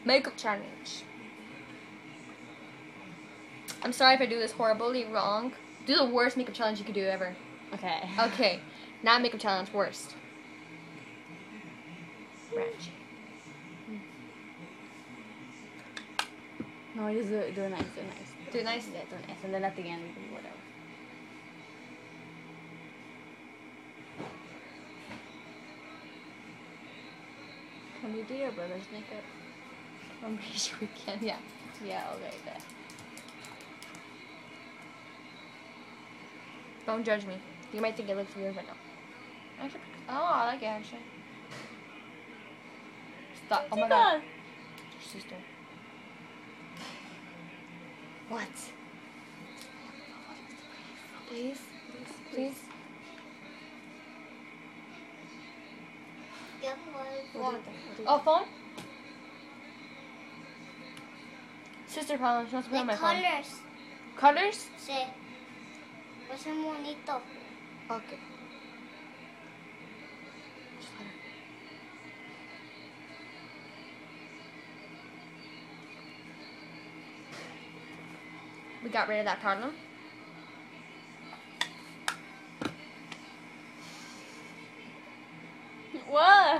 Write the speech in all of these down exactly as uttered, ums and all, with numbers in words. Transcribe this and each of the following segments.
Makeup challenge. I'm sorry if I do this horribly wrong. Do the worst makeup challenge you could do ever. Okay. Okay. Not makeup challenge, worst. Ranch. No, just do it, do it nice, do it nice. Do it nice? Yeah, do it nice. And then at the end, we can do whatever. Can we do your brother's makeup? I'm pretty sure we can, yeah. Yeah, okay, good. Don't judge me. You might think it looks weird, but no. Actually, oh, I like it actually. Stop. Oh my god. Your sister. What? Please? Please? We'll do it then. We'll do it. Oh, phone? Sister problem. She wants to put De on my phone. colors. Colors? Sí. Va a ser bonito. Okay. Just let her. We got rid of that problem. Whoa!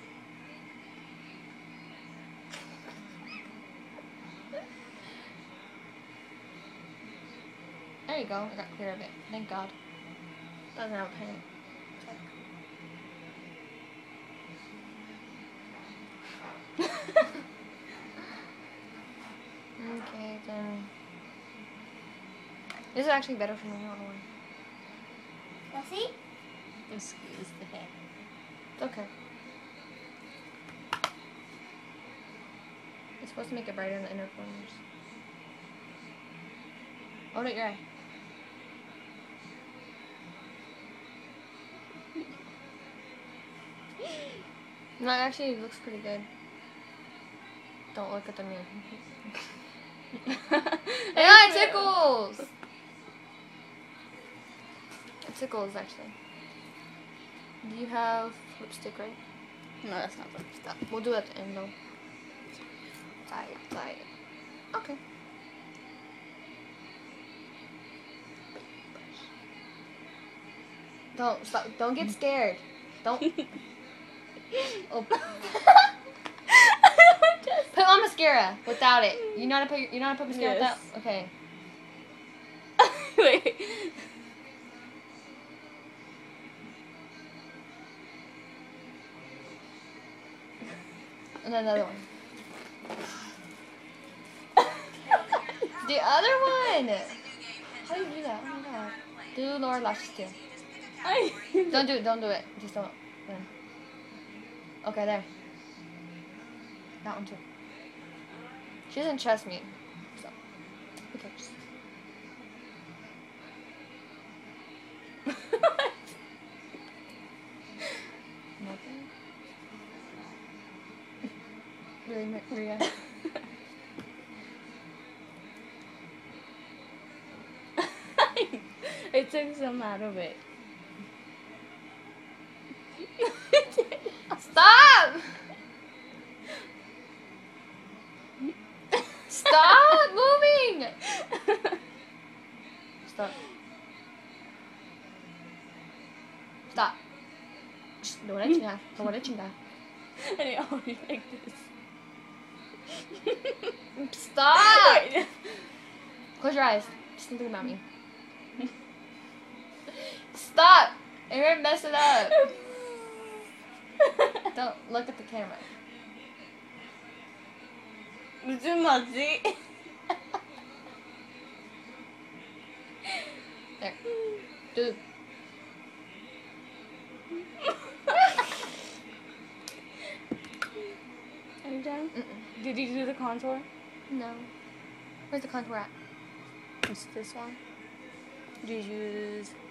There you go. I got clear of it. Thank God. Doesn't have a pen. Okay, then. This is actually better for me. I don't know why. ¿Así? Just squeeze the hair. It's okay. It's supposed to make it brighter in the inner corners. Hold it your eye. No, actually, it looks pretty good. Don't look at the mirror. Yeah, it tickles! It tickles, actually. Do you have lipstick, right? No, that's not what Stop. We'll do it at the end, though. Tie it, tie it. Okay. Don't, stop. Don't get scared. Don't. Oh. Put on mascara without it. You know how to put you know how to put mascara Yes. without? Okay. Wait. And then another one. The other one. How do you do that? Oh my god. Do lower lashes too. I Don't do it. Don't do it. Just don't. Then. Okay, there. That one too. She doesn't trust me. So. Who cares? Nothing. Really, Maria? It took some out of it. Stop! Stop moving! Stop. Stop. Shh, Don't let you have. Don't let you have. And it always like this. Stop! Wait. Close your eyes. Just think about me. Stop! You're gonna mess it up. Don't look at the camera. Too much. See? There. Dude. Are you done? Mm-mm. Did you do the contour? No. Where's the contour at? It's this one. Did you use